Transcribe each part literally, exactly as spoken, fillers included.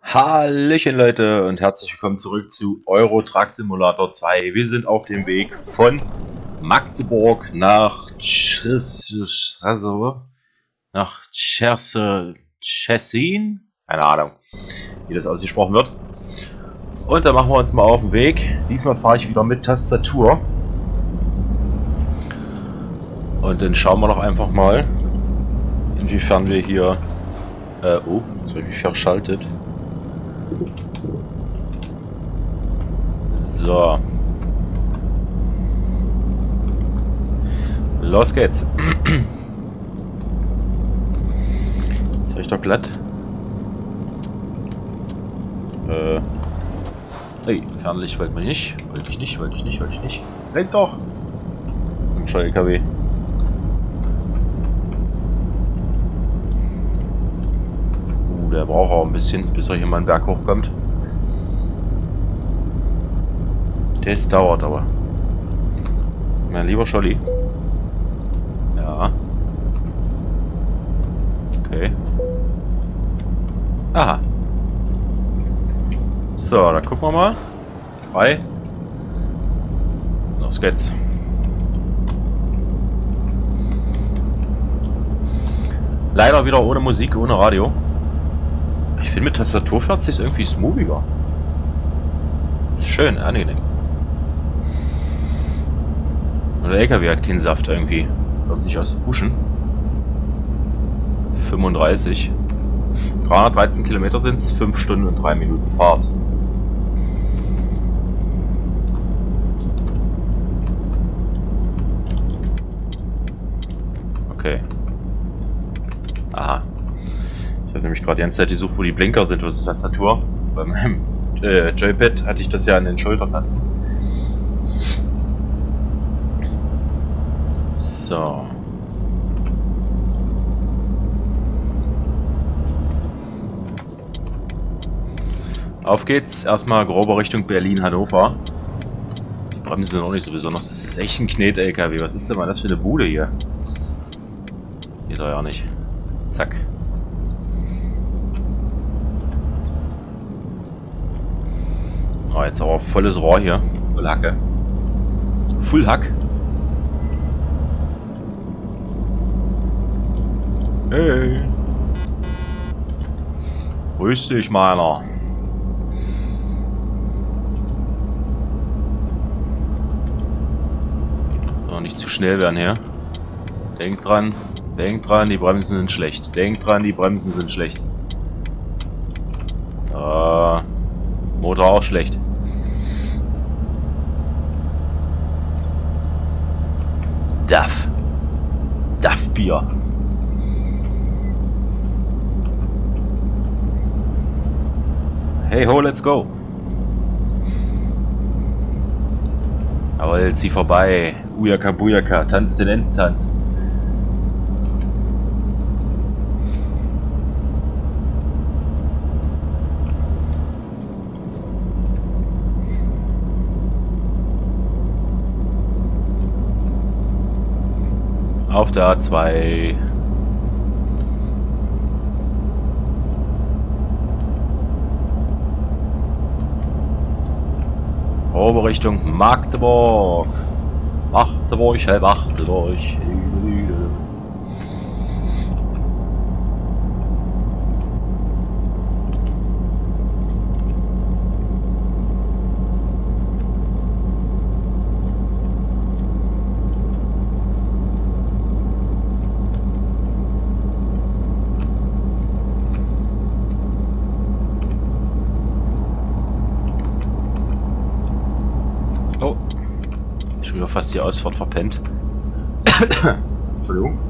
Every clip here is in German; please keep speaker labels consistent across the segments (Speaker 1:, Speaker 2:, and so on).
Speaker 1: Hallöchen Leute und herzlich willkommen zurück zu Euro Truck Simulator zwei. Wir sind auf dem Weg von Magdeburg nach Tschis, also nach Tschessin, keine Ahnung, wie das ausgesprochen wird. Und dann machen wir uns mal auf den Weg. Diesmal fahre ich wieder mit Tastatur. Und dann schauen wir doch einfach mal, inwiefern wir hier... Äh, oh, jetzt habe ich mich verschaltet. So. Los geht's. Jetzt habe ich doch glatt. Äh. Hey, Fernlicht wollte man nicht. Wollte ich nicht, wollte ich nicht, wollte ich nicht. Lenk doch! Ein L K W. Uh, der braucht auch ein bisschen, bis er hier mal einen Berg hochkommt. Das dauert aber. Mein lieber Scholli. Ja. Okay. Aha. So, dann gucken wir mal. Drei. Los geht's. Leider wieder ohne Musik, ohne Radio. Ich finde, mit Tastatur fährt sich irgendwie smoothiger. Schön, angenehm. Und der L K W hat keinen Saft irgendwie. Kommt nicht aus dem Puschen. fünfunddreißig. dreihundertdreizehn Kilometer sind es, fünf Stunden und drei Minuten Fahrt. Okay. Aha. Ich habe nämlich gerade die ganze Zeit gesucht, wo die Blinker sind, wo die Tastatur. Bei meinem äh, Joypad hatte ich das ja an den Schultertasten. So. Auf geht's. Erstmal grober Richtung Berlin-Hannover. Die Bremsen sind auch nicht so besonders. Das ist echt ein Knet-L K W. Was ist denn mal das für eine Bude hier? Geht doch ja nicht. Zack. Oh, jetzt aber volles Rohr hier. Voll Hacke. Full Hack. Hey. Grüß dich, meiner. So, nicht zu schnell werden hier. Denk dran, denk dran, die Bremsen sind schlecht. Denk dran, die Bremsen sind schlecht. Äh, Motor auch schlecht. D A F. D A F Bier. Hey ho, let's go. Jawohl, zieh vorbei. Ujaka Bujaka, tanz den Ententanz. Auf der A zwei. Richtung Magdeburg. Magdeburg, hey, Magdeburg. Oh, schon wieder fast die Ausfahrt verpennt. Entschuldigung.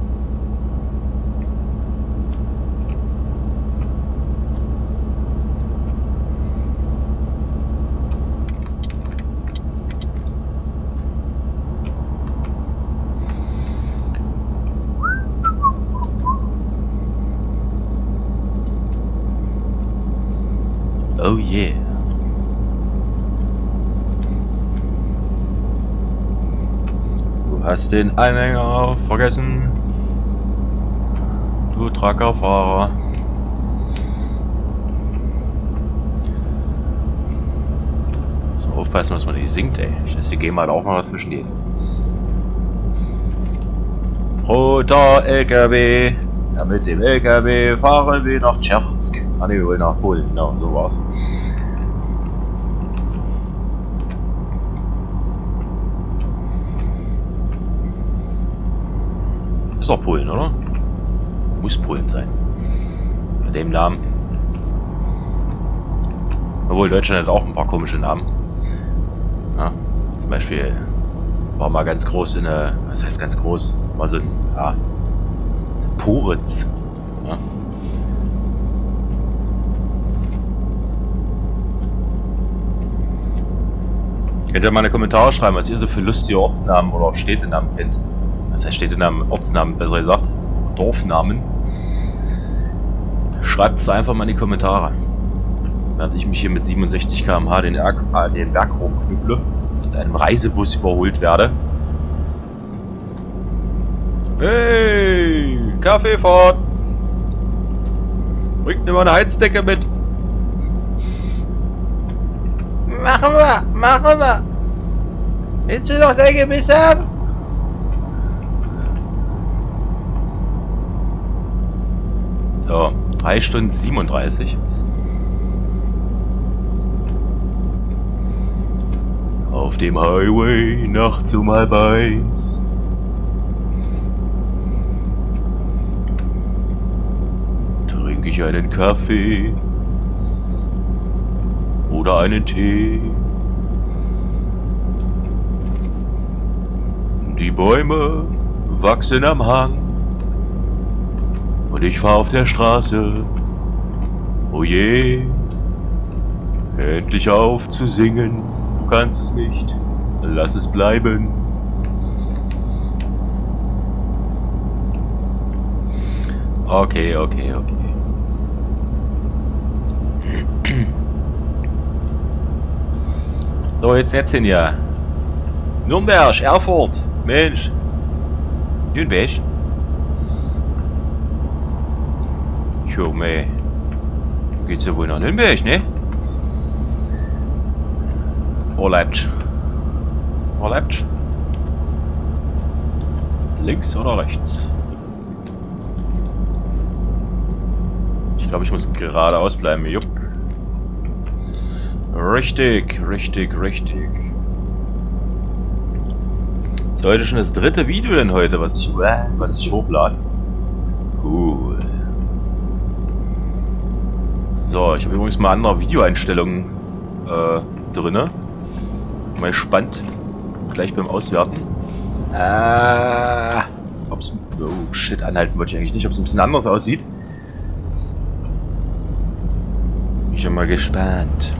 Speaker 1: Oh yeah. Hast den Anhänger vergessen, du Truckerfahrer. aufpassen, was man nicht singt, ey. Ich lasse die Game halt auch mal dazwischen gehen. Roter L K W. Ja, mit dem L K W fahren wir nach Tscherzk. Ah ne, wir wollen nach Polen. Genau, so war's. Ist doch Polen, oder? Muss Polen sein. Bei dem Namen. Obwohl Deutschland hat auch ein paar komische Namen. Ja, zum Beispiel war mal ganz groß in der, was heißt ganz groß? War so ein, ja, Poritz. Ja. Könnt ihr mal eine Kommentare schreiben, was ihr so für lustige Ortsnamen oder Städtenamen kennt. Das heißt Städtenamen, Ortsnamen, besser gesagt, Dorfnamen. Schreibt es einfach mal in die Kommentare. Während ich mich hier mit siebenundsechzig Kilometer pro Stunde den, den Berg hochknüpple und einem Reisebus überholt werde. Hey, Kaffeefahrt! Bringt mir mal eine Heizdecke mit!
Speaker 2: Machen wir, machen wir! Willst du noch dein Gebiss haben?
Speaker 1: So, drei Stunden siebenunddreißig. Auf dem Highway nachts um halb eins. Trinke ich einen Kaffee oder einen Tee. Die Bäume wachsen am Hang und ich fahr auf der Straße. Oh je, endlich auf zu singen. Du kannst es nicht, lass es bleiben. Okay, okay, okay. So, jetzt jetzt hin ja. Nürnberg, Erfurt, Mensch. Nürnberg. Junge. Geht's ja wohl nach Nürnberg, ne? Orletsch. Orletsch. Links oder rechts? Ich glaube, ich muss geradeaus bleiben. Jupp. Richtig, richtig, richtig. Das ist heute schon das dritte Video denn heute, was ich, was ich hochlade. Cool. So, ich habe übrigens mal andere Videoeinstellungen äh, drinne. Mal gespannt. Gleich beim Auswerten. Ah, ob's, oh shit, anhalten wollte ich eigentlich nicht, ob es ein bisschen anders aussieht. Bin ich schon mal gespannt.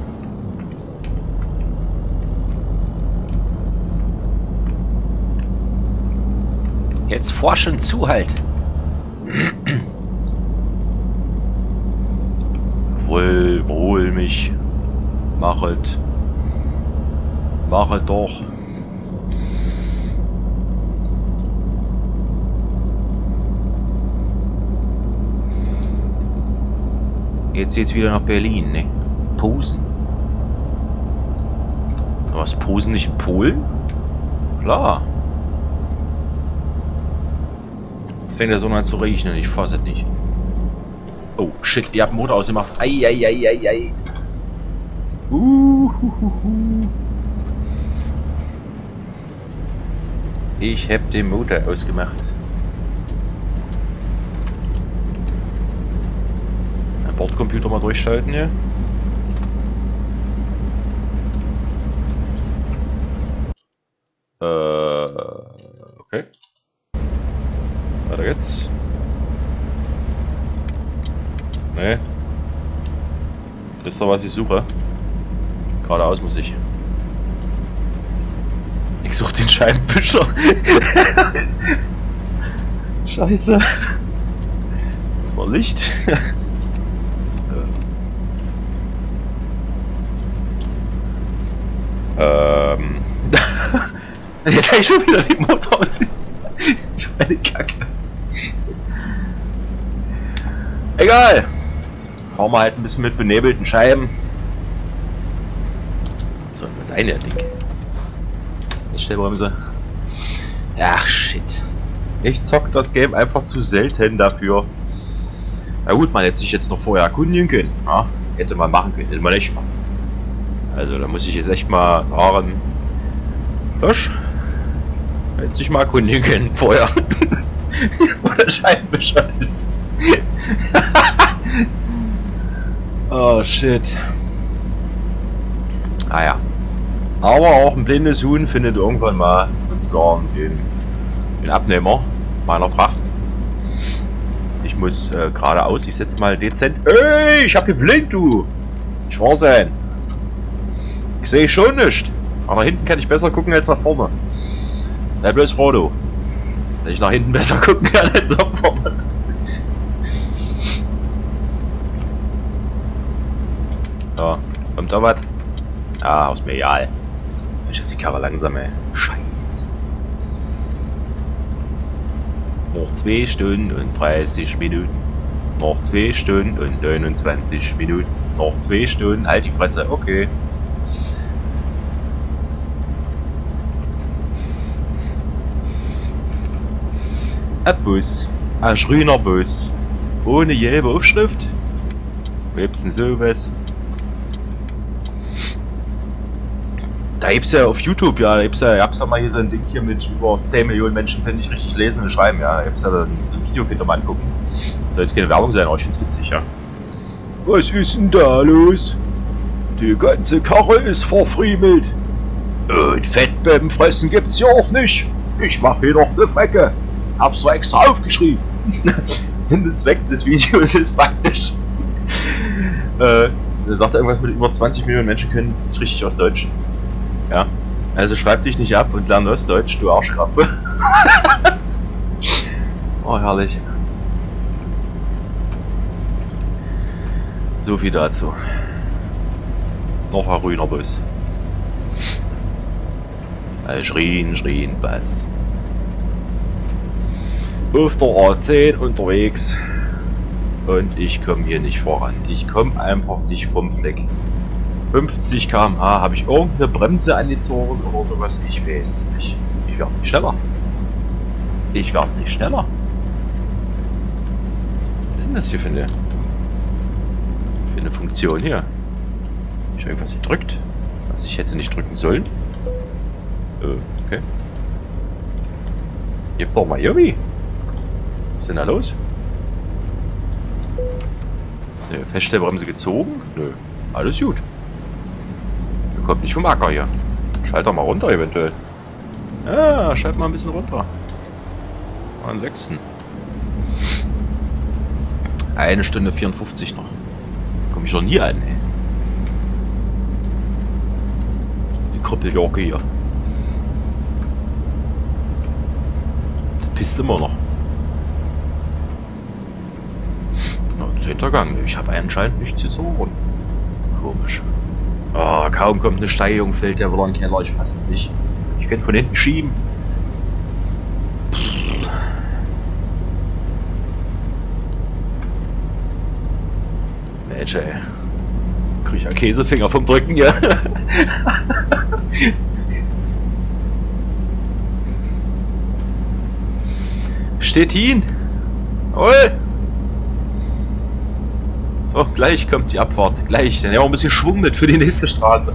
Speaker 1: Jetzt forschen zu halt. Wohl, wohl mich. Machet. Machet doch. Jetzt geht's wieder nach Berlin, ne? Posen. Was, Posen nicht in Polen? Klar. Jetzt fängt der Sonne an zu regnen, ich fass es nicht. Oh, shit, ihr habt den Motor ausgemacht. Eieieiei. Uhuhuhu. Ich hab den Motor ausgemacht. Den Bordcomputer mal durchschalten hier. Äh, okay. Weiter geht's. Nee. Das ist doch, was ich suche. Geradeaus muss ich. Ich suche den Scheibenwischer. Scheiße. Das war Licht. ähm. Jetzt habe ich schon wieder den Motor aus. Das ist schon eine Kacke. Egal. Fahren wir halt ein bisschen mit benebelten Scheiben. soll das sein, der Ding? Stellbremse. Ach, shit. Ich zock das Game einfach zu selten dafür. Na gut, man hätte sich jetzt noch vorher erkundigen können. Ja, hätte man machen können, hätte man echt machen. Also, da muss ich jetzt echt mal sagen. Hirsch, hätte sich mal erkundigen können vorher. Wo der Scheibenwischer ist. Oh, shit. Ah ja. Aber auch ein blindes Huhn findet irgendwann mal sozusagen den, den Abnehmer meiner Fracht. Ich muss äh, geradeaus, ich setze mal dezent. Ey, ich hab geblinkt, du! Ich war sein. Ich sehe schon nicht. Aber nach hinten kann ich besser gucken als nach vorne. Sei bloß froh, du. Dass ich nach hinten besser gucken kann als nach vorne. So, kommt da was? Ah, aus mir egal. Mensch, ist die Karre langsam, ey. Scheiß. Noch zwei Stunden und dreißig Minuten. Noch zwei Stunden und neunundzwanzig Minuten. Noch zwei Stunden. Halt die Fresse. Okay. Ein Bus. Ein grüner Bus. Ohne gelbe Aufschrift. Wo gibt's denn sowas? Da gibt's ja auf YouTube, ja, da gibt's ja, gab's ja mal hier so ein Ding hier mit über zehn Millionen Menschen, können nicht richtig lesen und schreiben, ja. Da gibt's ja ein, ein Video, könnt ihr mal angucken. Soll jetzt keine Werbung sein, aber ich find's witzig, ja. Was ist denn da los? Die ganze Karre ist verfriemelt. Und Fettbäben fressen gibt's ja auch nicht. Ich mach hier noch eine Frecke. Hab's so extra aufgeschrieben. Sinn des Zwecks des Videos ist praktisch. äh, da sagt er irgendwas mit über zwanzig Millionen Menschen können nicht richtig aus Deutsch. Ja, also schreib dich nicht ab und lern Ostdeutsch, du Arschkrabbe. Oh, herrlich. So viel dazu. Noch ein grüner Bus. Ein Schrien, Schrien, Bass. Auf der A zehn unterwegs. Und ich komme hier nicht voran. Ich komme einfach nicht vom Fleck. fünfzig Kilometer pro Stunde, habe ich irgendeine Bremse angezogen oder sowas? Ich weiß es nicht. Ich werde nicht schneller. Ich werde nicht schneller. Was ist denn das hier für eine, für eine Funktion hier? Ich habe irgendwas gedrückt, was ich hätte nicht drücken sollen. Äh, okay. Gib doch mal irgendwie. Was ist denn da los? Ne, Feststellbremse gezogen? Nö, alles gut. Kommt nicht vom Acker hier. Schalt doch mal runter eventuell. Ja, schalt mal ein bisschen runter. Mal einen sechsten. Eine Stunde vierundfünfzig noch. Komm ich doch nie an, ey. Die Krüppeljorke hier. Der pisst immer noch. Na, zehnter Gang. Ich habe anscheinend nichts zu sagen. Komisch. Oh, kaum kommt eine Steigung, fällt der wieder in den Keller, ich fasse es nicht. Ich könnte von hinten schieben. Pff. Mensch, ey. Krieg ich ja Käsefinger vom Drücken hier. Stettin! Jawohl! So, gleich kommt die Abfahrt. Gleich. Dann ja auch ein bisschen Schwung mit für die nächste Straße.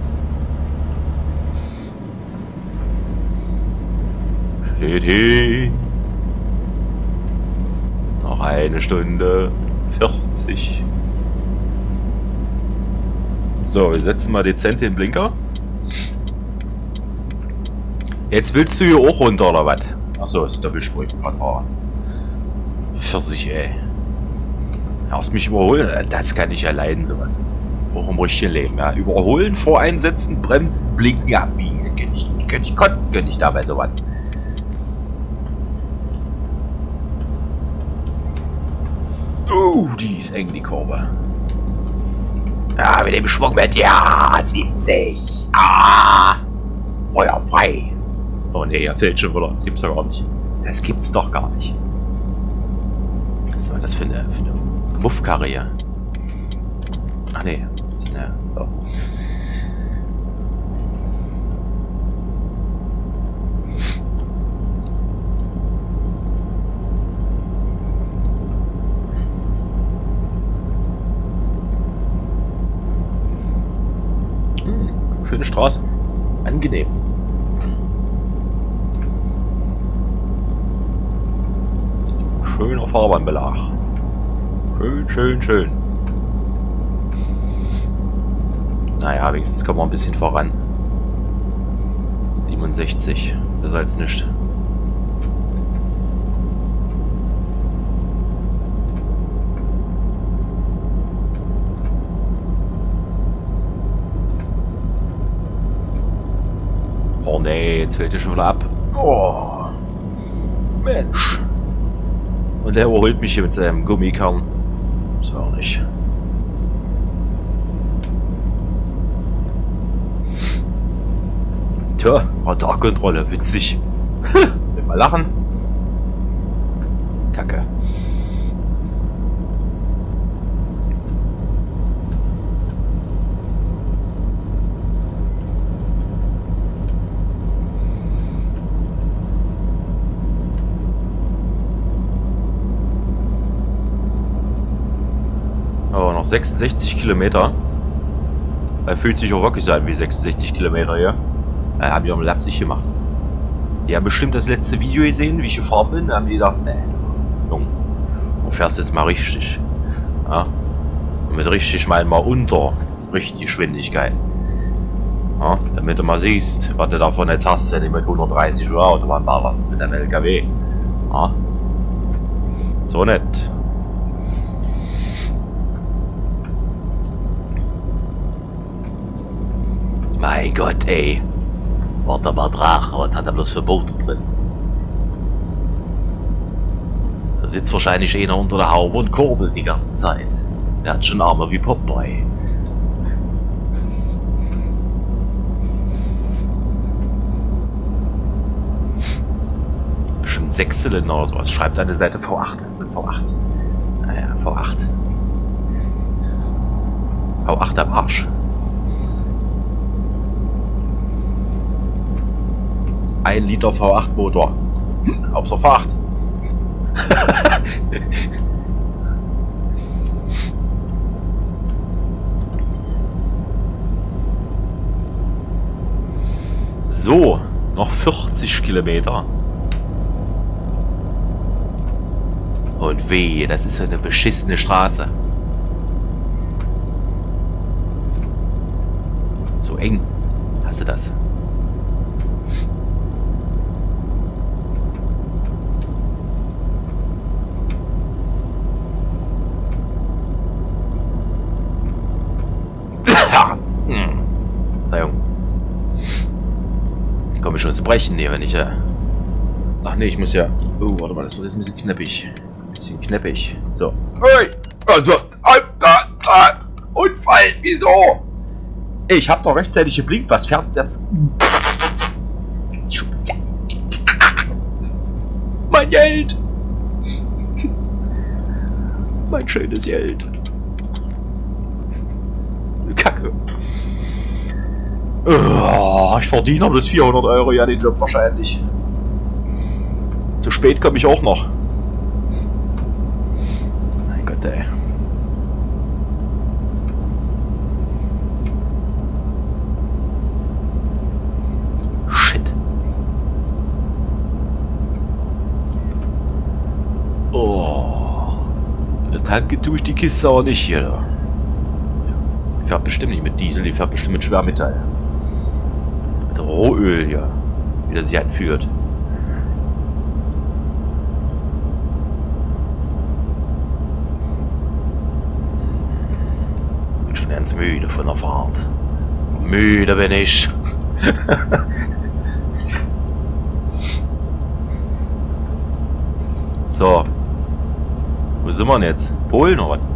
Speaker 1: Steht hin. Noch eine Stunde vierzig. So, wir setzen mal dezent den Blinker. Jetzt willst du hier auch runter, oder was? Achso, ist Doppelspur, ich bin gerade sauer. vierzig, ey. Erst mich überholen, das kann ich ja leiden, sowas. Auch im richtigen Leben, ja. Überholen, voreinsetzen, bremsen, blinken, abbiegen. Könnte ich, könnte ich kotzen, könnte ich dabei sowas. Oh, die ist eng, die Kurve. Ja, mit dem Schwung wird, ja, siebzig. Ah, Feuer frei. Oh ne, er fällt schon wieder. Das gibt's doch gar nicht. Das gibt's doch gar nicht. Was war das für eine, für eine Muffkarre hier? Ach ne, ist eine. So. schöne Straße. Angenehm. Schöner Fahrbahnbelag. Schön, schön, schön. Naja, wenigstens kommen wir ein bisschen voran. siebenundsechzig. Besser als nichts. Oh nee, jetzt fällt er schon wieder ab. Oh. Mensch. Und der überholt mich hier mit seinem Gummikern. Das war auch nicht. Tja, Radarkontrolle, witzig. Will mal lachen. Kacke. Aber noch sechsundsechzig Kilometer. Er fühlt sich auch wirklich so an wie sechsundsechzig Kilometer hier. Ja, haben die auch mal lapsig gemacht. Die haben bestimmt das letzte Video gesehen, wie ich gefahren bin. Da haben die gedacht, ne, Junge, du fährst jetzt mal richtig. Ja? Und mit richtig meinen mal unter richtig Geschwindigkeit. Ja? Damit du mal siehst, was du davon jetzt hast, wenn du mit hundertdreißig Uhr Autobahn ballerst mit einem L K W. Ja? So nett. Mein Gott, ey. Warte mal Drache, was hat er bloß für Boote drin? Da sitzt wahrscheinlich einer unter der Haube und kurbelt die ganze Zeit. Der hat schon Arme wie Popeye. Bestimmt sechs Zylinder oder sowas. Schreibt eine Seite V acht. Was ist denn V acht? Naja, V acht. V acht am Arsch. Ein Liter V acht Motor. Hauptsache V acht. So, noch vierzig Kilometer. Und weh, das ist eine beschissene Straße. So eng. Hast du das? Verzeihung. Ich komme schon ins Brechen hier, wenn ich ja... Ach nee, ich muss ja... Oh, warte mal, das wird jetzt ein bisschen knappig. Ein bisschen knappig. So. Hey! Also... Unfall! Wieso? Ich hab doch rechtzeitig geblinkt. Was fährt der... Mein Geld! Mein schönes Geld. Kacke. Oh, ich verdiene bloß vierhundert Euro ja den Job wahrscheinlich. Zu spät komme ich auch noch. Mein Gott, ey. Shit. Oh. Tanken tue ich die Kiste aber nicht hier. Die fährt bestimmt nicht mit Diesel, die fährt bestimmt mit Schwermetall. Mit Rohöl hier, wie das sich anführt. Bin schon ganz müde von der Fahrt. Müde bin ich. So. Wo sind wir denn jetzt? Polen oder was?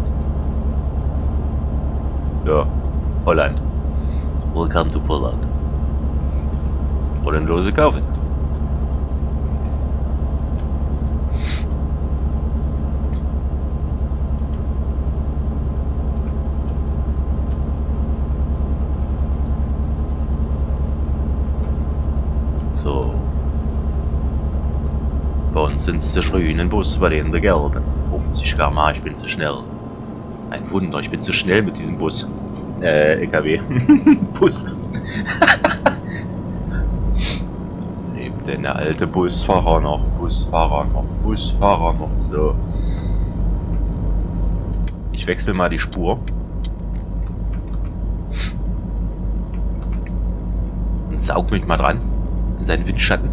Speaker 1: Ja, Holland. Welcome to Poland. Wollen Lose kaufen. So. Bei uns sind es die grünen Bus, bei denen der gelben. fünfzig Kilometer pro Stunde, ich bin zu schnell. Ein Wunder, ich bin zu schnell mit diesem Bus. Äh, L K W. Bus. Lebt denn der alte Busfahrer noch? Busfahrer noch? Busfahrer noch? So. Ich wechsle mal die Spur. Und saug mich mal dran. In seinen Windschatten.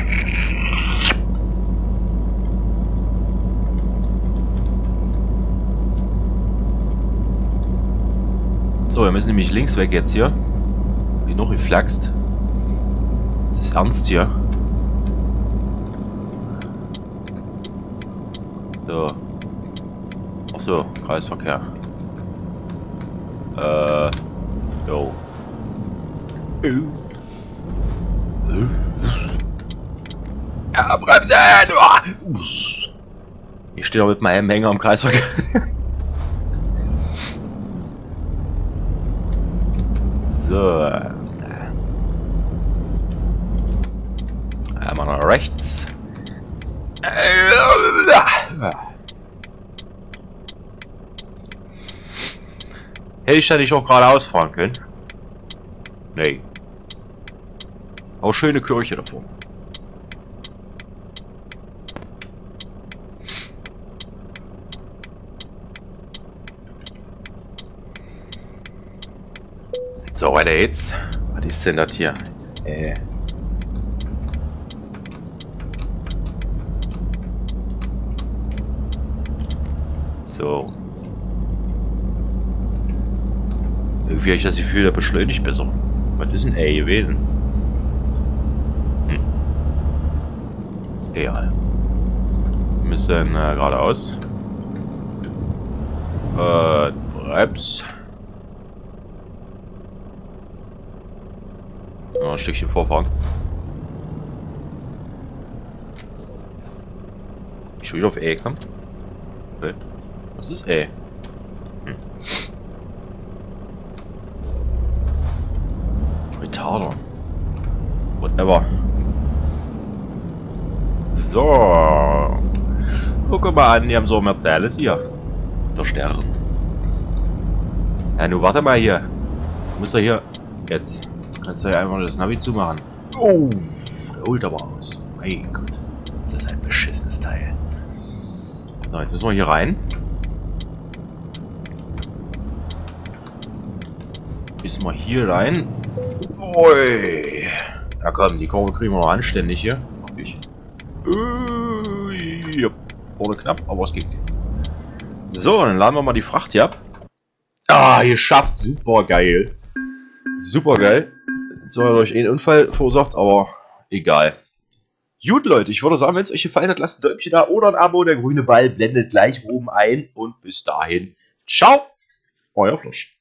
Speaker 1: So, wir müssen nämlich links weg jetzt hier. Wie noch geflaxt. Das ist ernst hier. So. Achso, Kreisverkehr. Äh. Jo. Ja, bremsen! Ich stehe noch mit meinem Hänger im Kreisverkehr. So. Einmal nach rechts. Hätte ich da nicht auch geradeaus fahren können? Nee. Aber schöne Kirche davor. So, weiter jetzt. Was ist denn das hier? Äh. So. Irgendwie habe ich das Gefühl, der beschleunigt besser. Was ist denn A gewesen? Hm. Egal. Wir müssen äh, geradeaus. Äh, Brems. Noch ein Stückchen vorfahren. Ich schon wieder auf E kommen. Okay. Was ist E? Hm. Retarder. Whatever. So. Guck mal an, die haben so ein Mercedes hier. Der Stern. Ja, nun warte mal hier. Du musst ja hier. Jetzt. Kannst du ja einfach das Navi zumachen. Oh. Der holt aber aus. Mein Gott. Das ist ein beschissenes Teil. So, jetzt müssen wir hier rein. Müssen wir hier rein. Ui. Ja komm, die Kurve kriegen wir noch anständig hier. Hab ich. Ui. Ja. Wurde knapp, aber es ging. So, dann laden wir mal die Fracht hier ab. Ah, geschafft. Super geil. Super geil. So, durch einen Unfall verursacht, aber egal. Gut, Leute, ich würde sagen, wenn es euch gefallen hat, lasst ein Däumchen da oder ein Abo. Der grüne Ball blendet gleich oben ein. Und bis dahin, ciao, euer Flusch.